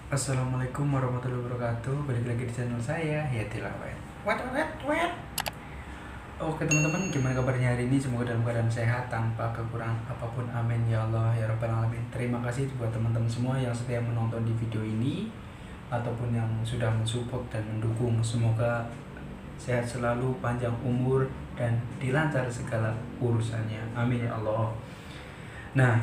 Assalamualaikum warahmatullahi wabarakatuh. Balik lagi di channel saya, Yatillah Wet. Wet wet wet. Oke teman-teman, gimana kabarnya hari ini? Semoga dalam keadaan sehat tanpa kekurangan apapun. Amin ya Allah ya Rabbal alamin. Terima kasih buat teman-teman semua yang setia menonton di video ini ataupun yang sudah mensupport dan mendukung. Semoga sehat selalu, panjang umur dan dilancar segala urusannya. Amin ya Allah. Nah,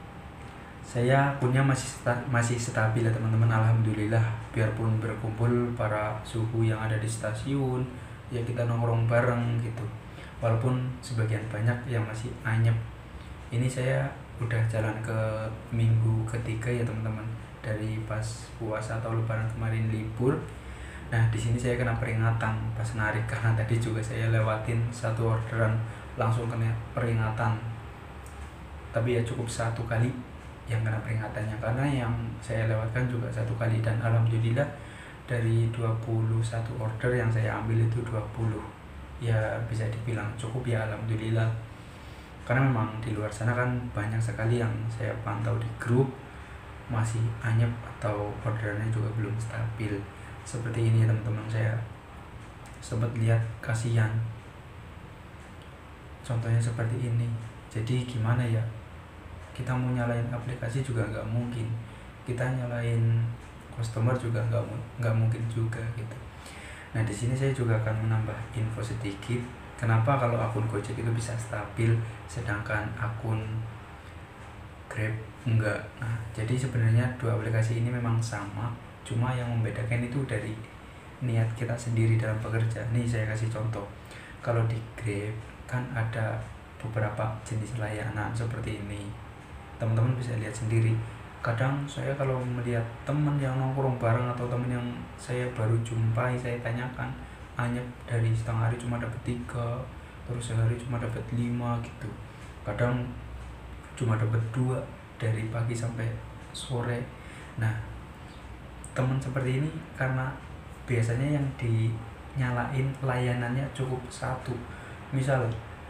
saya punya masih stabil ya teman-teman, alhamdulillah. Biarpun berkumpul para suhu yang ada di stasiun, ya kita nongkrong bareng gitu. Walaupun sebagian banyak yang masih anyep. Ini saya udah jalan ke minggu ketiga ya teman-teman, dari pas puasa atau lebaran kemarin libur. Nah, di sini saya kena peringatan pas narik karena tadi juga saya lewatin satu orderan langsung kena peringatan. Tapi ya cukup satu kali yang kena peringatannya, karena yang saya lewatkan juga satu kali. Dan alhamdulillah dari 21 order yang saya ambil itu 20 ya bisa dibilang cukup ya, alhamdulillah. Karena memang di luar sana kan banyak sekali yang saya pantau di grup masih anyep atau orderannya juga belum stabil seperti ini teman-teman. Saya sempat lihat, kasihan contohnya seperti ini. Jadi gimana ya, kita mau nyalain aplikasi juga nggak mungkin, kita nyalain customer juga nggak mungkin juga gitu. Nah, di sini saya juga akan menambah info sedikit kenapa kalau akun Gojek itu bisa stabil sedangkan akun Grab enggak. Nah, jadi sebenarnya dua aplikasi ini memang sama, cuma yang membedakan itu dari niat kita sendiri dalam bekerja. Nih saya kasih contoh, kalau di Grab kan ada beberapa jenis layanan seperti ini, teman-teman bisa lihat sendiri. Kadang saya kalau melihat teman yang nongkrong bareng atau teman yang saya baru jumpai, saya tanyakan, hanya dari setengah hari cuma dapat 3, terus sehari cuma dapat 5 gitu. Kadang cuma dapat 2 dari pagi sampai sore. Nah, teman seperti ini karena biasanya yang dinyalain layanannya cukup satu. Misal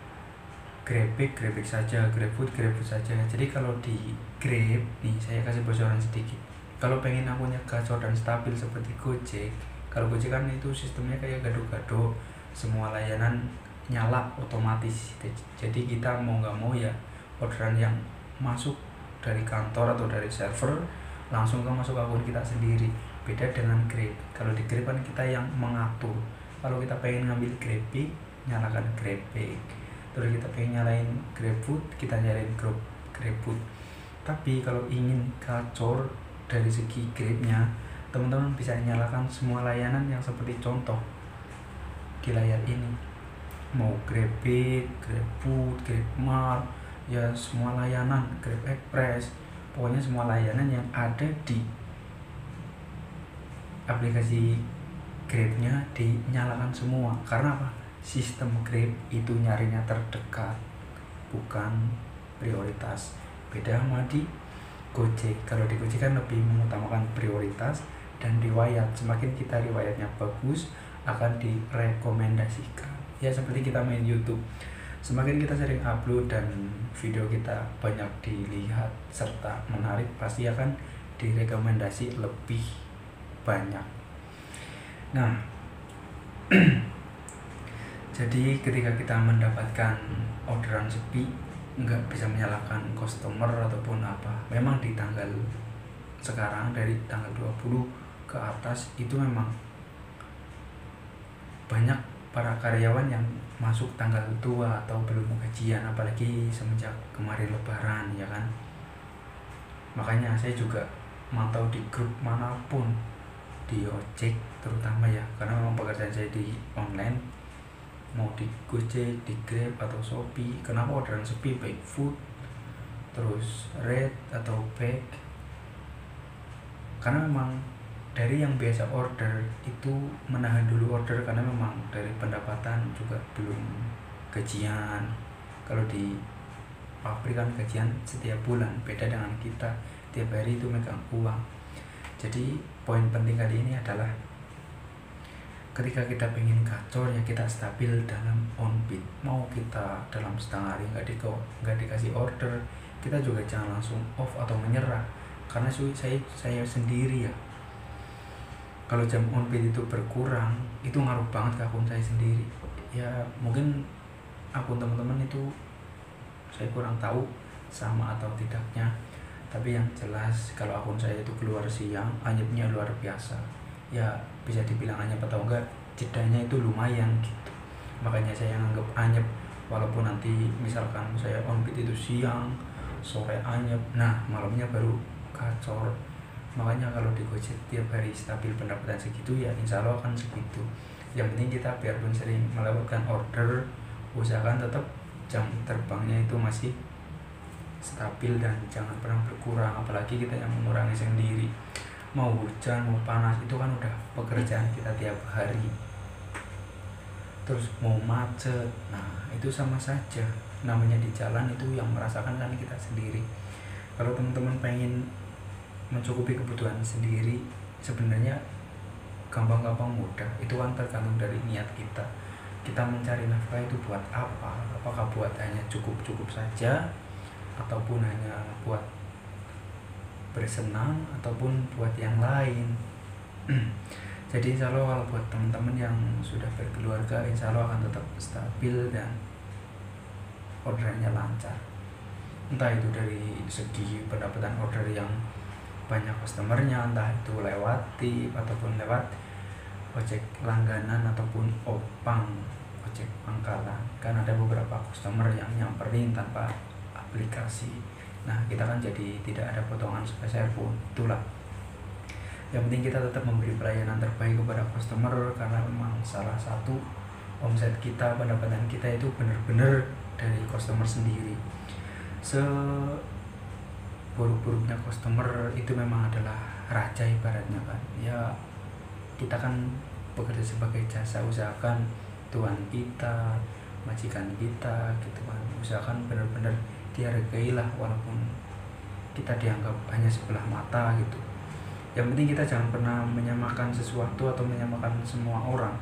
Grabik saja, GrabFood saja. Jadi kalau di Grab nih, saya kasih bocoran sedikit. Kalau pengen akunnya gacor dan stabil seperti Gojek, kalau Gojek kan itu sistemnya kayak gado-gado, semua layanan nyala otomatis. Jadi kita mau nggak mau ya orderan yang masuk dari kantor atau dari server langsung masuk akun kita sendiri. Beda dengan Grab. Kalau di Grab kan kita yang mengatur. Kalau kita pengen ngambil Grabik, nyalakan Grabik. Terus kita pengen nyalain GrabFood, kita nyalain GrabFood. Tapi kalau ingin gacor dari segi Grabnya, teman-teman bisa nyalakan semua layanan yang seperti contoh di layar ini. Mau Grabit, GrabFood, GrabMart, ya semua layanan, Grab Express, pokoknya semua layanan yang ada di aplikasi Grabnya dinyalakan semua. Karena apa? Sistem Grab itu nyarinya terdekat, bukan prioritas. Beda sama di Gojek. Kalau di Gojek kan lebih mengutamakan prioritas dan riwayat. Semakin kita riwayatnya bagus, akan direkomendasikan. Ya seperti kita main YouTube, semakin kita sering upload dan video kita banyak dilihat serta menarik, pasti akan direkomendasi lebih banyak. Nah, jadi ketika kita mendapatkan orderan sepi, nggak bisa menyalahkan customer ataupun apa. Memang di tanggal sekarang dari tanggal 20 ke atas itu memang banyak para karyawan yang masuk tanggal tua atau belum gajian, apalagi semenjak kemarin lebaran ya kan. Makanya saya juga mantau di grup manapun, di ojek terutama ya, karena memang pekerjaan saya di online, mau di Gojek, di Grab atau Shopee. Kenapa orderan sepi, baik food, terus red atau bag? Karena memang dari yang biasa order itu menahan dulu order, karena memang dari pendapatan juga belum gajian. Kalau di pabrik kan gajian setiap bulan, beda dengan kita tiap hari itu megang uang. Jadi poin penting kali ini adalah ketika kita pengen gacor ya kita stabil dalam on beat. Mau kita dalam setengah hari nggak dikasih order, kita juga jangan langsung off atau menyerah. Karena saya sendiri ya kalau jam on bid itu berkurang, itu ngaruh banget ke akun saya sendiri. Ya mungkin akun teman-teman itu saya kurang tahu sama atau tidaknya, tapi yang jelas kalau akun saya itu keluar siang, anyepnya luar biasa. Ya bisa dibilang anyep atau enggak, jedanya itu lumayan gitu. Makanya saya anggap anyep, walaupun nanti misalkan saya on bid itu siang, sore anyep, nah malamnya baru gacor. Makanya kalau di Gojek tiap hari stabil pendapatan segitu, ya insya Allah akan segitu. Yang penting kita biarpun sering melewatkan order, usahakan tetap jam terbangnya itu masih stabil dan jangan pernah berkurang. Apalagi kita yang mengurangi sendiri, mau hujan mau panas itu kan udah pekerjaan kita tiap hari. Terus mau macet, nah itu sama saja, namanya di jalan itu yang merasakan kan kita sendiri. Kalau teman-teman pengen mencukupi kebutuhan sendiri, sebenarnya gampang-gampang mudah. Itu kan tergantung dari niat kita. Kita mencari nafkah itu buat apa? Apakah buat hanya cukup-cukup saja, ataupun hanya buat bersenang, ataupun buat yang lain. Jadi insya Allah kalau buat teman-teman yang sudah berkeluarga, insya Allah akan tetap stabil dan orderannya lancar. Entah itu dari segi pendapatan order yang banyak customernya, entah itu lewat tip ataupun lewat ojek langganan ataupun opang, ojek pangkalan. Kan ada beberapa customer yang nyamperin tanpa aplikasi, nah kita kan jadi tidak ada potongan sepeser pun. Itulah yang penting, kita tetap memberi pelayanan terbaik kepada customer, karena memang salah satu omset kita, pendapatan kita itu benar-benar dari customer sendiri. Buruk-buruknya customer itu memang adalah raja ibaratnya kan. Ya kita kan bekerja sebagai jasa, usahakan tuan kita, majikan kita gitu kan, usahakan benar-benar dihargailah, walaupun kita dianggap hanya sebelah mata gitu. Yang penting kita jangan pernah menyamakan sesuatu atau menyamakan semua orang.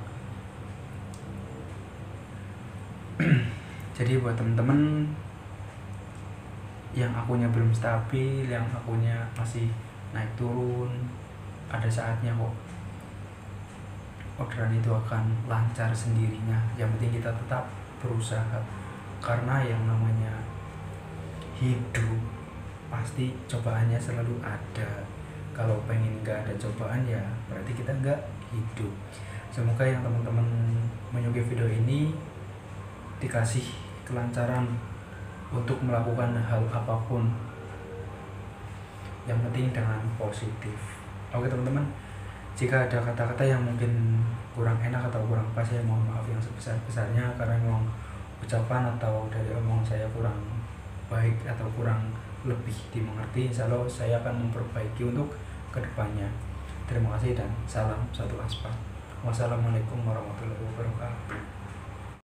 Jadi buat teman-teman yang akunnya belum stabil, yang akunnya masih naik turun, ada saatnya kok orderan itu akan lancar sendirinya. Yang penting kita tetap berusaha, karena yang namanya hidup pasti cobaannya selalu ada. Kalau pengen nggak ada cobaan, ya berarti kita nggak hidup. Semoga yang teman-teman menyukai video ini dikasih kelancaran untuk melakukan hal apapun, yang penting dengan positif. Oke teman-teman, jika ada kata-kata yang mungkin kurang enak atau kurang pas, saya mohon maaf yang sebesar-besarnya, karena memang ucapan atau dari omongan saya kurang baik atau kurang lebih dimengerti. Insya Allah saya akan memperbaiki untuk kedepannya. Terima kasih dan salam satu aspal. Wassalamualaikum warahmatullahi wabarakatuh.